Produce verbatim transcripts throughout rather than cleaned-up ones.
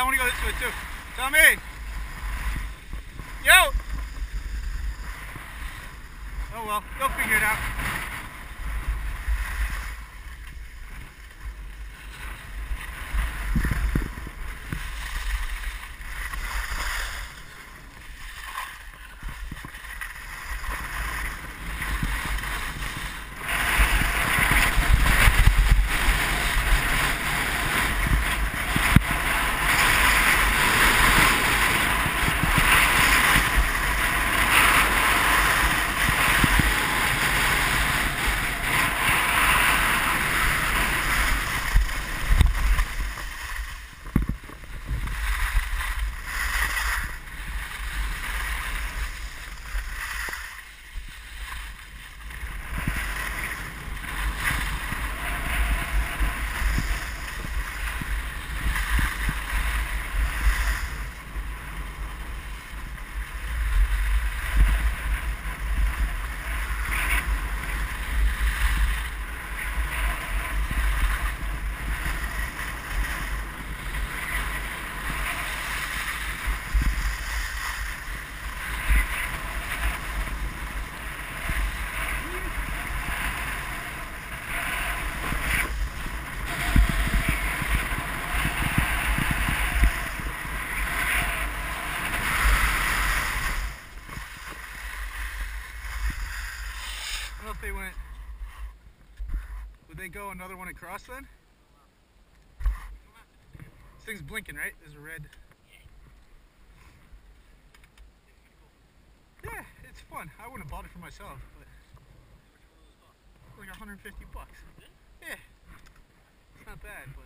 I want to go this way too. Tommy! Yo! Oh well, they'll figure it out. If they went, would they go another one across then? This thing's blinking, right? There's a red. Yeah, it's fun. I wouldn't have bought it for myself, but like a hundred fifty bucks. Yeah, it's not bad, but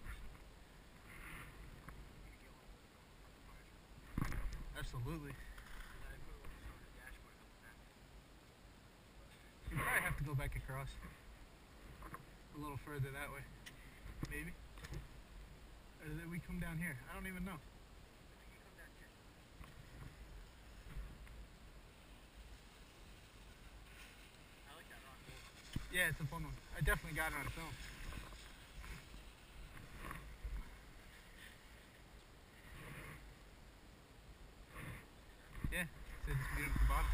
absolutely. You probably have to go back across a little further that way, maybe. Or did we come down here? I don't even know. Yeah, it's a fun one. I definitely got it on film. Yeah, so just get it at the bottom.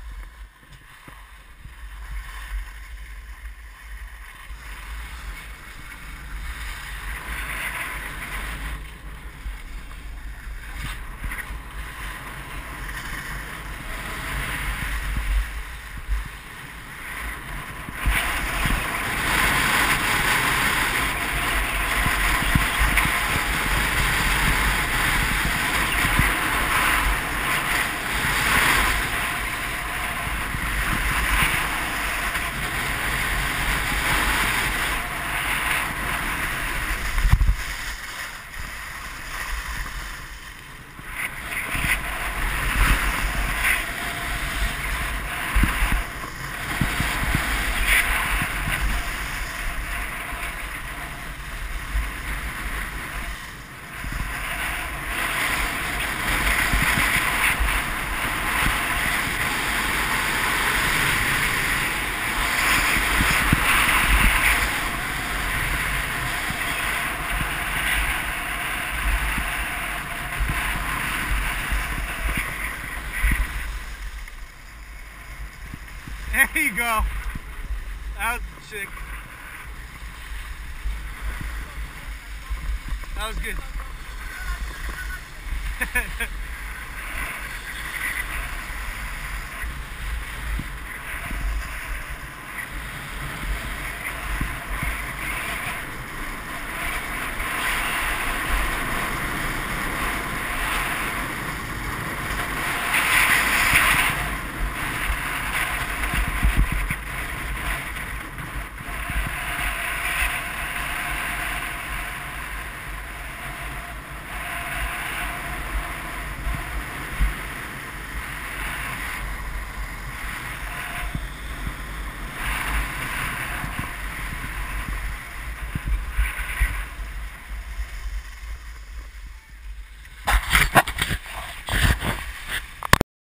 There you go. That was sick. That was good.